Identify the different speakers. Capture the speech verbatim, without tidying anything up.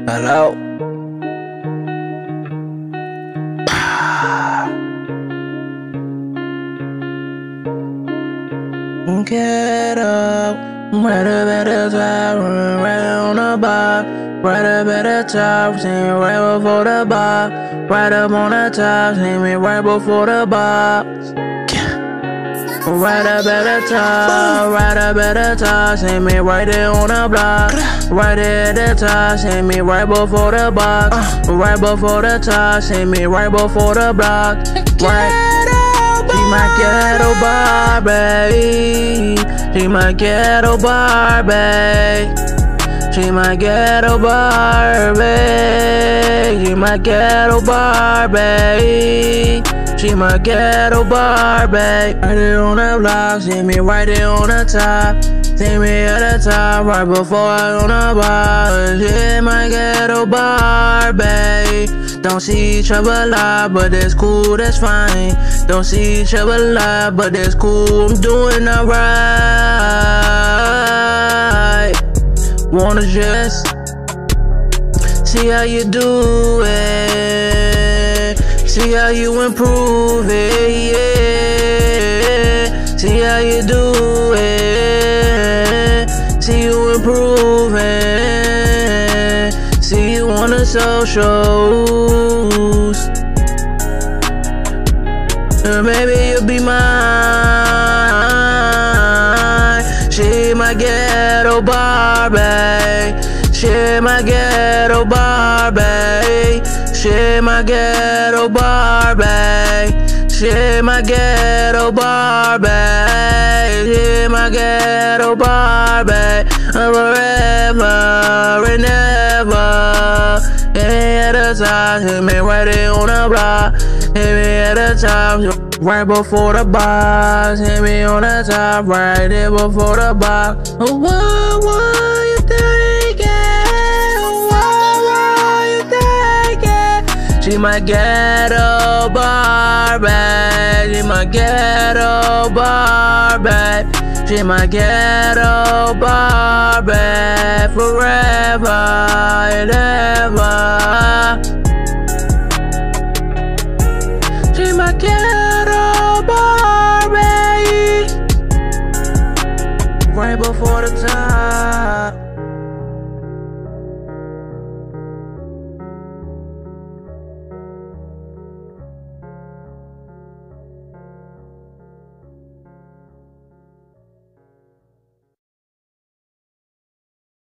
Speaker 1: Hello. Ghetto, right up at the top, right on the bar, right up at the top, see me right before the bar, right up on the top, see me right before the bar. Right up at the top, right up at the top, see me right there on the block. Right there at the top, see me right before the box. Right before the top, see me right before the block. Right. She my ghetto Barbie. She my ghetto Barbie. She my ghetto Barbie. She my ghetto Barbie. She my ghetto Barbie. Right there on the block, see me right there on the top. See me at the top, right before I on the bar. She my ghetto Barbie. Don't see each other a lot, but that's cool, that's fine. Don't see each other a lot, but that's cool, I'm doing alright. Wanna just see how you do it, see how you improve it, yeah. See how you do it, see you improve it, see you on the socials. And baby, you'll be mine. She my ghetto Barbie. She my ghetto Barbie. She my ghetto Barbie. She my ghetto Barbie. She my ghetto Barbie. Forever and ever. Hit me at the top, hit me right there on the block. Hit me at the top, right before the box. Hit me on the top, right there before the box. Oh, what, what you thinking? What, what you thinking? She my ghetto Barbie. She my ghetto Barbie. She my ghetto Barbie. Forever and ever.